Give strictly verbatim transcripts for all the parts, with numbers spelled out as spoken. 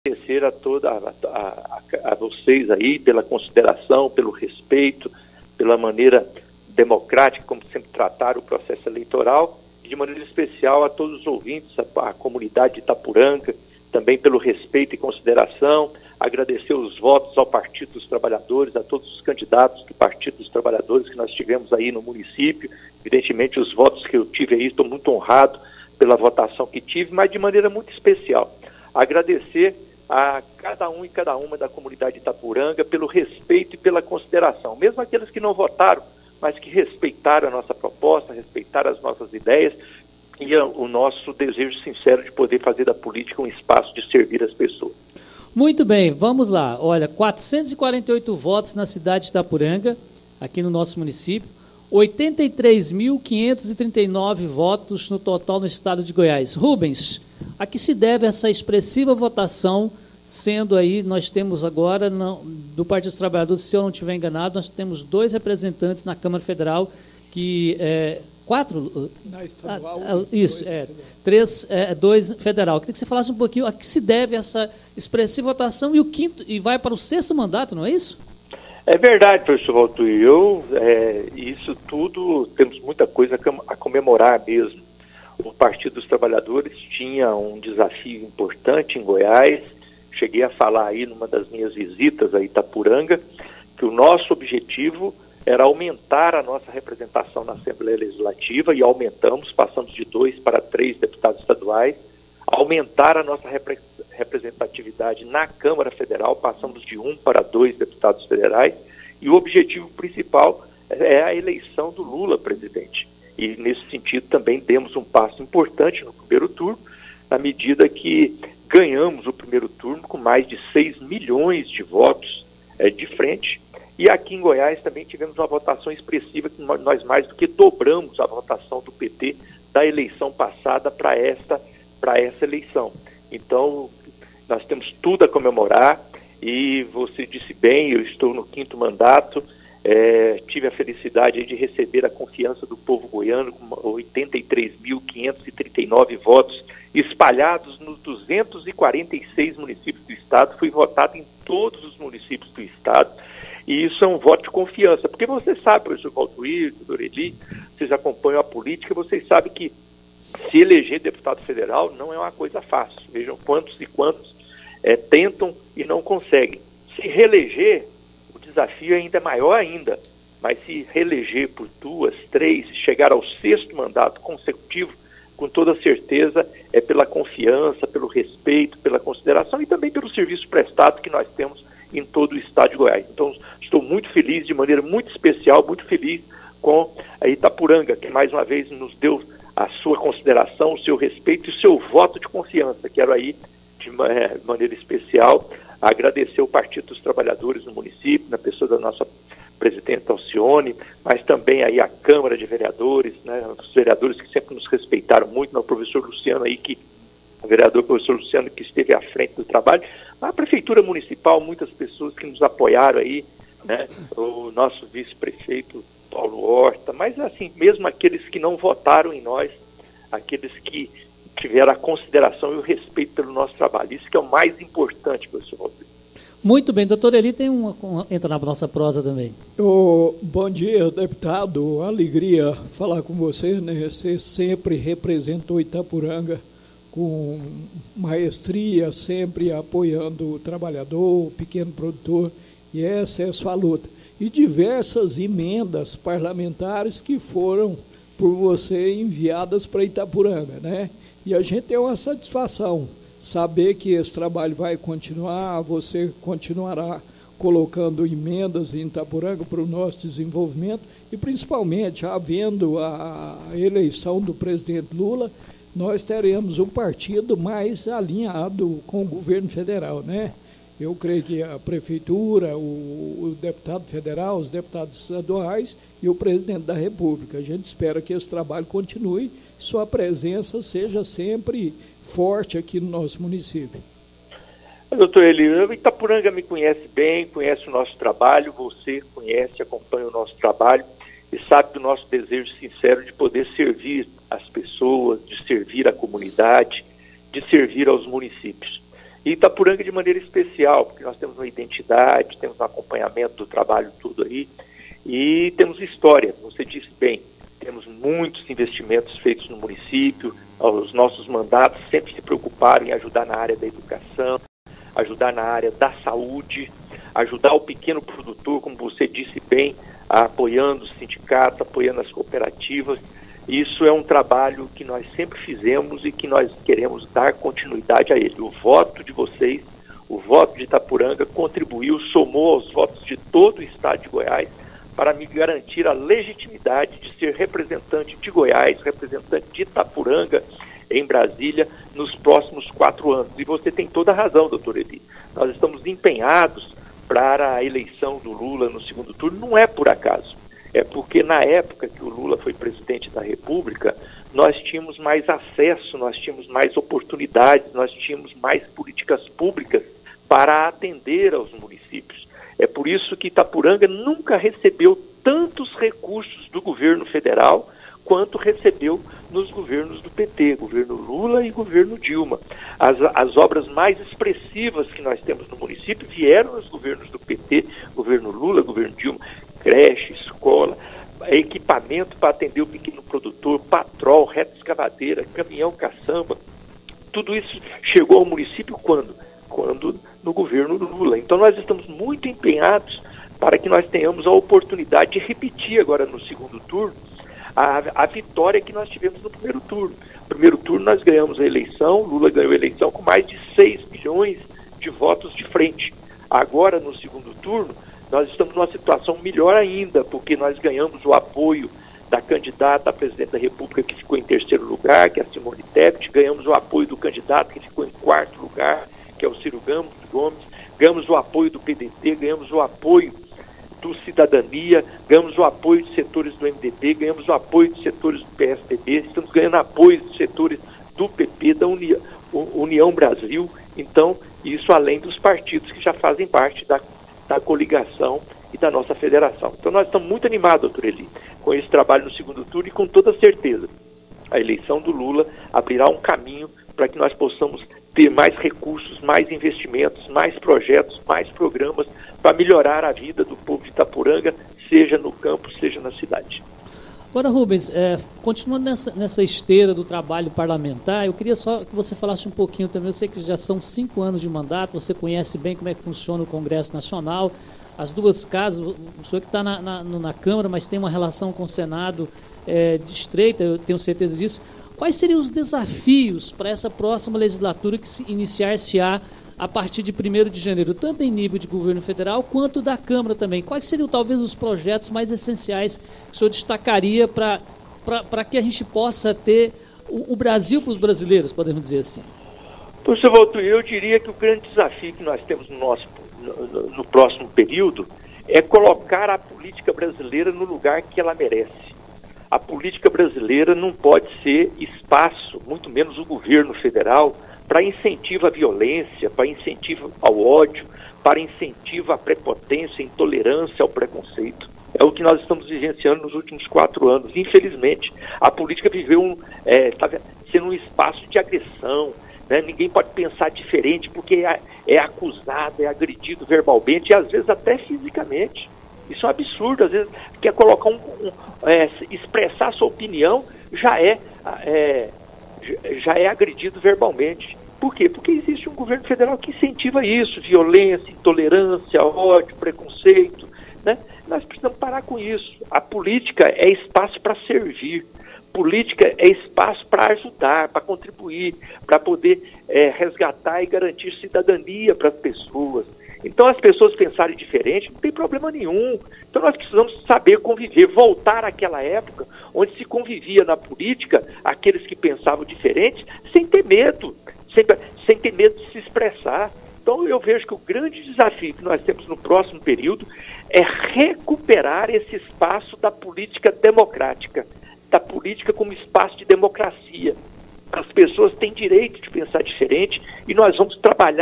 agradecer a toda a, a, a vocês aí pela consideração, pelo respeito, pela maneira democrática como sempre trataram o processo eleitoral, e de maneira especial a todos os ouvintes, a, a comunidade de Itapuranga, também pelo respeito e consideração, agradecer os votos ao Partido dos Trabalhadores, a todos os candidatos do Partido dos Trabalhadores que nós tivemos aí no município. Evidentemente, os votos que eu tive aí, estou muito honrado pela votação que tive, mas de maneira muito especial. Agradecer a cada um e cada uma da comunidade de Itapuranga pelo respeito e pela consideração, mesmo aqueles que não votaram, mas que respeitaram a nossa proposta, respeitaram as nossas ideias e o nosso desejo sincero de poder fazer da política um espaço de servir as pessoas. Muito bem, vamos lá. Olha, quatrocentos e quarenta e oito votos na cidade de Itapuranga, aqui no nosso município, oitenta e três mil quinhentos e trinta e nove votos no total no estado de Goiás. Rubens, a que se deve essa expressiva votação, sendo aí, nós temos agora, não, do Partido dos Trabalhadores, se eu não estiver enganado, nós temos dois representantes na Câmara Federal, que é, quatro? Na estadual. Ah, isso, dois, é, três, é, dois federal. Queria que você falasse um pouquinho a que se deve essa expressiva votação e o quinto, e vai para o sexto mandato, não é isso? É verdade, professor Valtur, eu, é, isso tudo, temos muita coisa a comemorar mesmo. O Partido dos Trabalhadores tinha um desafio importante em Goiás. Cheguei a falar aí numa das minhas visitas a Itapuranga, que o nosso objetivo era aumentar a nossa representação na Assembleia Legislativa, e aumentamos, passamos de dois para três deputados estaduais, aumentar a nossa repre representatividade na Câmara Federal, passamos de um para dois deputados federais, e o objetivo principal é a eleição do Lula presidente. E nesse sentido também demos um passo importante no primeiro turno, na medida que ganhamos o primeiro turno com mais de seis milhões de votos é, de frente. E aqui em Goiás também tivemos uma votação expressiva, que nós mais do que dobramos a votação do P T da eleição passada para esta, para essa eleição. Então, nós temos tudo a comemorar, e você disse bem, eu estou no quinto mandato, é, tive a felicidade de receber a confiança do povo goiano com oitenta e três mil quinhentos e trinta e nove votos espalhados nos duzentos e quarenta e seis municípios do estado. Fui votado em todos os municípios do estado, e isso é um voto de confiança, porque você sabe, professor Valtuir, doutor Eli, vocês acompanham a política, vocês sabem que se eleger deputado federal não é uma coisa fácil. Vejam quantos e quantos é, tentam e não conseguem. Se reeleger, o desafio é ainda maior ainda, mas se reeleger por duas, três, chegar ao sexto mandato consecutivo, com toda certeza é pela confiança, pelo respeito, pela consideração e também pelo serviço prestado que nós temos em todo o estado de Goiás. Então, estou muito feliz, de maneira muito especial, muito feliz com a Itapuranga, que mais uma vez nos deu a sua consideração, o seu respeito e o seu voto de confiança. Quero aí, de maneira especial, agradecer o Partido dos Trabalhadores no município, na pessoa da nossa presidente Alcione, mas também aí a Câmara de Vereadores, né, os vereadores que sempre nos respeitaram muito, né, o professor Luciano aí, que, o vereador professor Luciano, que esteve à frente do trabalho, a Prefeitura Municipal, muitas pessoas que nos apoiaram aí, né, o nosso vice-prefeito Paulo Horta, mas assim, mesmo aqueles que não votaram em nós, aqueles que tiveram a consideração e o respeito pelo nosso trabalho, isso que é o mais importante, professor Valdir. Muito bem, doutor Eli tem uma, uma, entra na nossa prosa também. Oh, bom dia, deputado, alegria falar com você, né? Você sempre representou Itapuranga com maestria, sempre apoiando o trabalhador, o pequeno produtor, e essa é a sua luta. E diversas emendas parlamentares que foram por você enviadas para Itapuranga, né? E a gente tem uma satisfação saber que esse trabalho vai continuar, você continuará colocando emendas em Itapuranga para o nosso desenvolvimento e, principalmente, havendo a eleição do presidente Lula, nós teremos um partido mais alinhado com o governo federal, né? Eu creio que a prefeitura, o, o deputado federal, os deputados estaduais e o presidente da República. A gente espera que esse trabalho continue, sua presença seja sempre forte aqui no nosso município. Doutor Eli, o Itapuranga me conhece bem, conhece o nosso trabalho, você conhece, acompanha o nosso trabalho e sabe do nosso desejo sincero de poder servir as pessoas, de servir a comunidade, de servir aos municípios. E Itapuranga de maneira especial, porque nós temos uma identidade, temos um acompanhamento do trabalho tudo aí, e temos história, você disse bem, temos muitos investimentos feitos no município, os nossos mandatos sempre se preocuparam em ajudar na área da educação, ajudar na área da saúde, ajudar o pequeno produtor, como você disse bem, apoiando os sindicatos, apoiando as cooperativas. Isso é um trabalho que nós sempre fizemos e que nós queremos dar continuidade a ele. O voto de vocês, o voto de Itapuranga contribuiu, somou aos votos de todo o estado de Goiás para me garantir a legitimidade de ser representante de Goiás, representante de Itapuranga em Brasília nos próximos quatro anos. E você tem toda a razão, doutor Eli. Nós estamos empenhados para a eleição do Lula no segundo turno, não é por acaso. É porque na época que o Lula foi presidente da República, nós tínhamos mais acesso, nós tínhamos mais oportunidades, nós tínhamos mais políticas públicas para atender aos municípios. É por isso que Itapuranga nunca recebeu tantos recursos do governo federal quanto recebeu nos governos do P T, governo Lula e governo Dilma. As, as obras mais expressivas que nós temos no município vieram nos governos do P T, governo Lula, governo Dilma, creche, escola, equipamento para atender o pequeno produtor, patrol, reta escavadeira, caminhão caçamba. Tudo isso chegou ao município quando? Quando no governo Lula. Então nós estamos muito empenhados para que nós tenhamos a oportunidade de repetir agora no segundo turno a, a vitória que nós tivemos no primeiro turno. No primeiro turno nós ganhamos a eleição, Lula ganhou a eleição com mais de seis milhões de votos de frente. Agora no segundo turno nós estamos numa situação melhor ainda, porque nós ganhamos o apoio da candidata a presidente da República que ficou em terceiro lugar, que é a Simone Tebet, ganhamos o apoio do candidato que ficou em quarto lugar, que é o Ciro Gomes, ganhamos o apoio do P D T, ganhamos o apoio do Cidadania, ganhamos o apoio de setores do M D B, ganhamos o apoio de setores do P S D B, estamos ganhando apoio de setores do P P, da União, União Brasil, então isso além dos partidos que já fazem parte da, da coligação e da nossa federação. Então nós estamos muito animados, doutor Eli, com esse trabalho no segundo turno e com toda certeza a eleição do Lula abrirá um caminho para que nós possamos ter mais recursos, mais investimentos, mais projetos, mais programas para melhorar a vida do povo de Itapuranga, seja no campo, seja na cidade. Agora, Rubens, é, continuando nessa, nessa esteira do trabalho parlamentar, eu queria só que você falasse um pouquinho também, eu sei que já são cinco anos de mandato, você conhece bem como é que funciona o Congresso Nacional, as duas casas, o senhor que está na, na, na Câmara, mas tem uma relação com o Senado é, estreita, eu tenho certeza disso. Quais seriam os desafios para essa próxima legislatura que se iniciar-se-á a partir de primeiro de janeiro, tanto em nível de governo federal quanto da Câmara também? Quais seriam talvez os projetos mais essenciais que o senhor destacaria para que a gente possa ter o, o Brasil para os brasileiros, podemos dizer assim? Professor Walter, eu diria que o grande desafio que nós temos no, nosso, no, no próximo período é colocar a política brasileira no lugar que ela merece. A política brasileira não pode ser espaço, muito menos o governo federal, para incentivo à violência, para incentivo ao ódio, para incentivo à prepotência, à intolerância, ao preconceito. É o que nós estamos vivenciando nos últimos quatro anos. Infelizmente, a política viveu um, é, tá sendo um espaço de agressão, né? Ninguém pode pensar diferente porque é, é acusado, é agredido verbalmente e às vezes até fisicamente. Isso é um absurdo, às vezes quer colocar um, um é, expressar sua opinião, já é, é, já é agredido verbalmente. Por quê? Porque existe um governo federal que incentiva isso, violência, intolerância, ódio, preconceito, né? Nós precisamos parar com isso. A política é espaço para servir, política é espaço para ajudar, para contribuir, para poder é, resgatar e garantir cidadania para as pessoas. Então as pessoas pensarem diferente, não tem problema nenhum. Então nós precisamos saber conviver, voltar àquela época onde se convivia na política aqueles que pensavam diferente, sem ter medo, sem, sem ter medo de se expressar. Então eu vejo que o grande desafio que nós temos no próximo período é recuperar esse espaço da política democrática, da política como espaço de democracia. As pessoas têm direito de pensar diferente e nós vamos trabalhar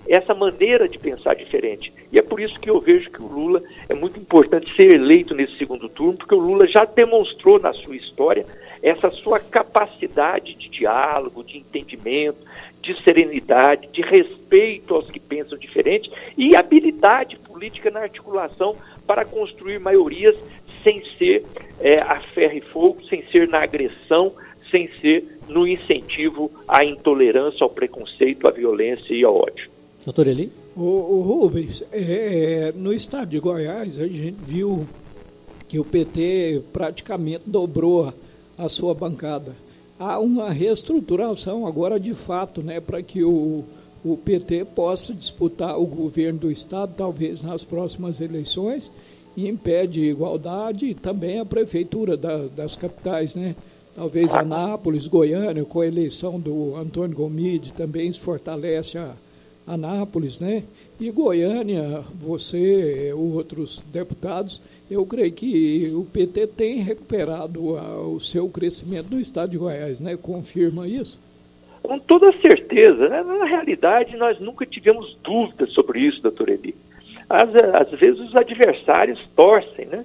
essa maneira de pensar diferente. E é por isso que eu vejo que o Lula é muito importante ser eleito nesse segundo turno, porque o Lula já demonstrou na sua história essa sua capacidade de diálogo, de entendimento, de serenidade, de respeito aos que pensam diferente e habilidade política na articulação para construir maiorias sem ser é, a ferro e fogo, sem ser na agressão, sem ser no incentivo à intolerância, ao preconceito, à violência e ao ódio. Doutor Eli? O, o Rubens, é, no estado de Goiás, a gente viu que o P T praticamente dobrou a sua bancada. Há uma reestruturação agora de fato, né, para que o, o P T possa disputar o governo do estado, talvez nas próximas eleições, e impede igualdade e também a prefeitura da, das capitais, né? Talvez Anápolis, Goiânia, com a eleição do Antônio Gomide, também se fortalece a Anápolis, né? E Goiânia, você, outros deputados, eu creio que o P T tem recuperado a, o seu crescimento do estado de Goiás, né? Confirma isso? Com toda certeza, né? Na realidade, nós nunca tivemos dúvidas sobre isso, doutor Eli. Às, às vezes os adversários torcem, né?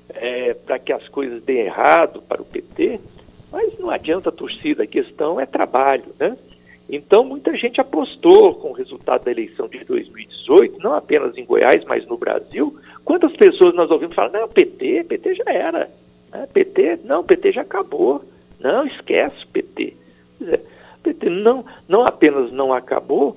É, para que as coisas deem errado para o P T, mas não adianta a torcida, a questão é trabalho, né? Então, muita gente apostou com o resultado da eleição de dois mil e dezoito, não apenas em Goiás, mas no Brasil. Quantas pessoas nós ouvimos falar, não, P T, P T já era, né? P T, não, P T já acabou, não, esquece o P T. Quer dizer, o P T não, não apenas não acabou,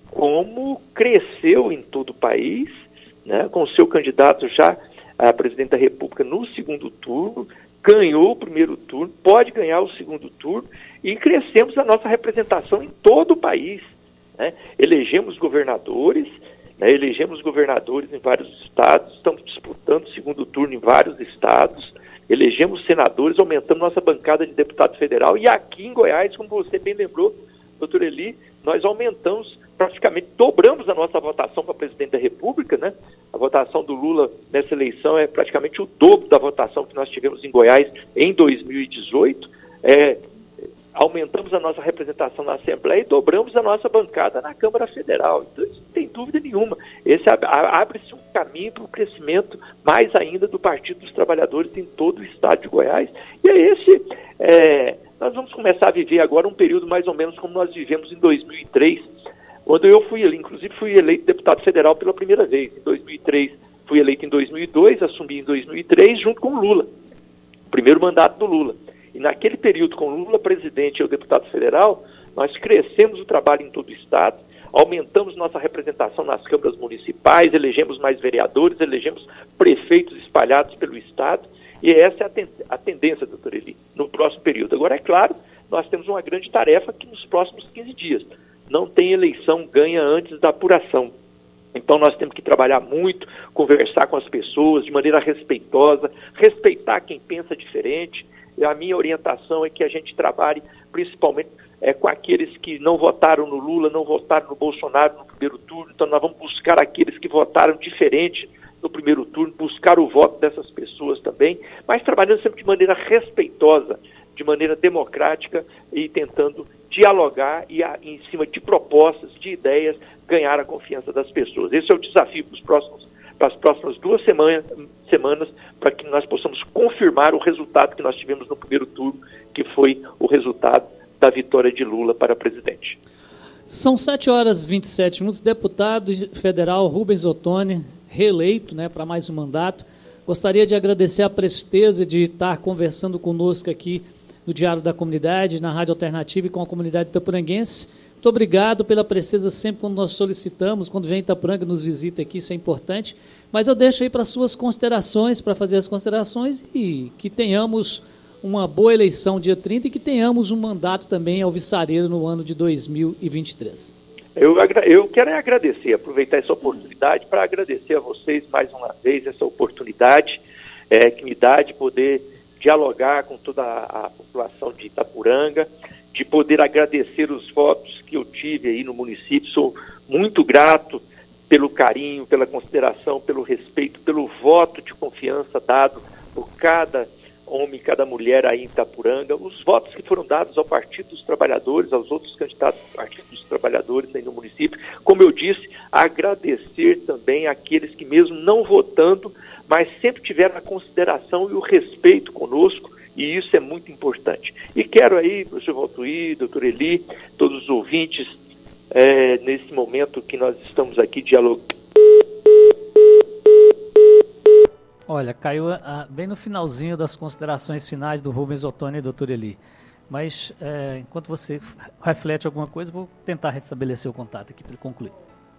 como cresceu em todo o país, né? Com o seu candidato já a presidente da República no segundo turno, ganhou o primeiro turno, pode ganhar o segundo turno, e crescemos a nossa representação em todo o país, né? Elegemos governadores, né? Elegemos governadores em vários estados, estamos disputando o segundo turno em vários estados, elegemos senadores, aumentamos nossa bancada de deputado federal, e aqui em Goiás, como você bem lembrou, doutor Eli, nós aumentamos, praticamente dobramos a nossa votação para presidente da República, né? A votação do Lula nessa eleição é praticamente o dobro da votação que nós tivemos em Goiás em dois mil e dezoito. É, aumentamos a nossa representação na Assembleia e dobramos a nossa bancada na Câmara Federal. Então, isso não tem dúvida nenhuma. Esse abre-se um caminho para o crescimento mais ainda do Partido dos Trabalhadores em todo o estado de Goiás. E é esse... É, nós vamos começar a viver agora um período mais ou menos como nós vivemos em dois mil e três, quando eu fui, inclusive, fui eleito deputado federal pela primeira vez. Em dois mil e três, fui eleito em dois mil e dois, assumi em dois mil e três, junto com o Lula. O primeiro mandato do Lula. E naquele período, com o Lula presidente e o deputado federal, nós crescemos o trabalho em todo o estado, aumentamos nossa representação nas câmaras municipais, elegemos mais vereadores, elegemos prefeitos espalhados pelo estado, e essa é a, ten- a tendência, doutor Eli, no próximo período. Agora, é claro, nós temos uma grande tarefa que nos próximos quinze dias. Não tem eleição ganha antes da apuração. Então nós temos que trabalhar muito, conversar com as pessoas de maneira respeitosa, respeitar quem pensa diferente. E a minha orientação é que a gente trabalhe principalmente é, com aqueles que não votaram no Lula, não votaram no Bolsonaro no primeiro turno. Então nós vamos buscar aqueles que votaram diferente no primeiro turno, buscar o voto dessas pessoas também, mas trabalhando sempre de maneira respeitosa, de maneira democrática e tentando dialogar e, a, em cima de propostas, de ideias, ganhar a confiança das pessoas. Esse é o desafio para, os próximos, para as próximas duas semana, semanas, para que nós possamos confirmar o resultado que nós tivemos no primeiro turno, que foi o resultado da vitória de Lula para presidente. São sete horas e vinte e sete minutos. Deputado federal Rubens Ottoni, reeleito, né, para mais um mandato. Gostaria de agradecer a presteza de estar conversando conosco aqui no Diário da Comunidade, na Rádio Alternativa e com a comunidade itapuranguense. Muito obrigado pela presteza sempre quando nós solicitamos, quando vem Itaporanga nos visita aqui, isso é importante. Mas eu deixo aí para suas considerações, para fazer as considerações e que tenhamos uma boa eleição dia trinta e que tenhamos um mandato também alvissareiro no ano de dois mil e vinte e três. Eu, eu quero agradecer, aproveitar essa oportunidade para agradecer a vocês mais uma vez essa oportunidade é, que me dá de poder dialogar com toda a, a população de Itaporanga, de poder agradecer os votos que eu tive aí no município. Sou muito grato pelo carinho, pela consideração, pelo respeito, pelo voto de confiança dado por cada homem, cada mulher aí em Itapuranga, os votos que foram dados ao Partido dos Trabalhadores, aos outros candidatos do Partido dos Trabalhadores aí no município. Como eu disse, agradecer também àqueles que mesmo não votando, mas sempre tiveram a consideração e o respeito conosco, e isso é muito importante. E quero aí, professor Valtuir, doutor Eli, todos os ouvintes, é, nesse momento que nós estamos aqui dialogando. Olha, caiu ah, bem no finalzinho das considerações finais do Rubens Ottoni e doutor Eli. Mas, é, enquanto você reflete alguma coisa, vou tentar restabelecer o contato aqui para ele concluir.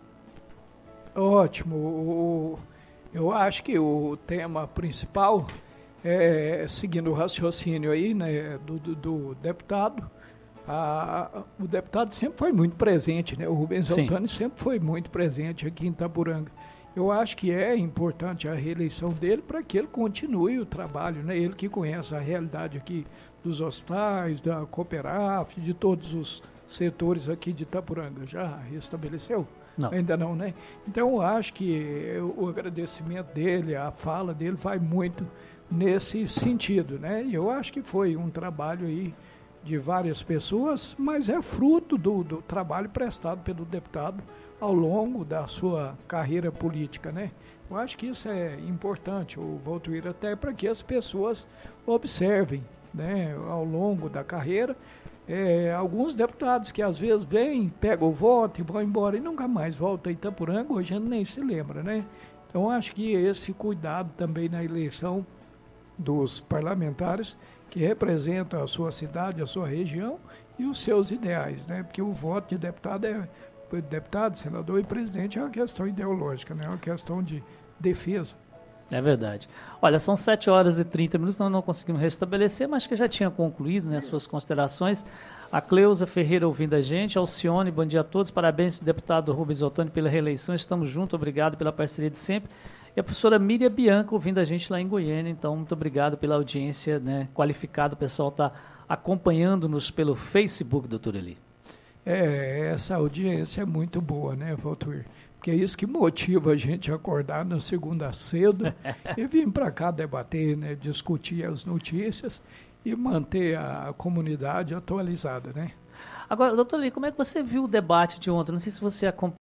Ótimo. O, eu acho que o tema principal, é, seguindo o raciocínio aí, né, do, do, do deputado, a, o deputado sempre foi muito presente, né? O Rubens Ottoni sempre foi muito presente aqui em Itapuranga. Eu acho que é importante a reeleição dele para que ele continue o trabalho, né? Ele que conhece a realidade aqui dos hospitais, da Cooperaf, de todos os setores aqui de Itapuranga. Já restabeleceu? Não. Ainda não, né? Então eu acho que o agradecimento dele, a fala dele vai muito nesse sentido, né? E eu acho que foi um trabalho aí de várias pessoas, mas é fruto do, do trabalho prestado pelo deputado ao longo da sua carreira política, né? Eu acho que isso é importante, o Valtuir, até para que as pessoas observem, né, ao longo da carreira, é, alguns deputados que às vezes vêm, pegam o voto e vão embora e nunca mais voltam a Itapuranga, hoje a gente nem se lembra, né? Então acho que esse cuidado também na eleição dos parlamentares que representam a sua cidade, a sua região e os seus ideais, né? Porque o voto de deputado é deputado, senador e presidente é uma questão ideológica, né? É uma questão de defesa. É verdade. Olha, são sete horas e trinta minutos, nós não conseguimos restabelecer, mas que já tinha concluído, né, suas considerações. A Cleusa Ferreira ouvindo a gente, Alcione, bom dia a todos, parabéns, deputado Rubens Ottoni, pela reeleição, estamos juntos, obrigado pela parceria de sempre. E a professora Miriam Bianco ouvindo a gente lá em Goiânia, então muito obrigado pela audiência, né, qualificada, o pessoal está acompanhando-nos pelo Facebook, doutor Eli. É, essa audiência é muito boa, né, Valtuir? Porque é isso que motiva a gente a acordar na segunda cedo e vir para cá debater, né, discutir as notícias e manter a comunidade atualizada, né? Agora, doutor Eli, como é que você viu o debate de ontem? Não sei se você